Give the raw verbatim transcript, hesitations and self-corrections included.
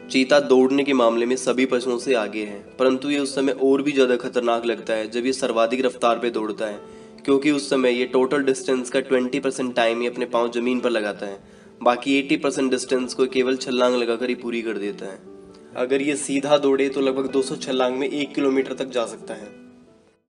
चीता दौड़ने के मामले में सभी पशुओं से आगे है, परंतु ये उस समय और भी ज़्यादा खतरनाक लगता है जब ये सर्वाधिक रफ्तार पे दौड़ता है, क्योंकि उस समय ये टोटल डिस्टेंस का ट्वेंटी परसेंट टाइम ही अपने पाँव जमीन पर लगाता है, बाकी अस्सी परसेंट डिस्टेंस को केवल छलांग लगाकर ही पूरी कर देता है। अगर ये सीधा दौड़े तो लगभग दो सौ छलांग में एक किलोमीटर तक जा सकता है।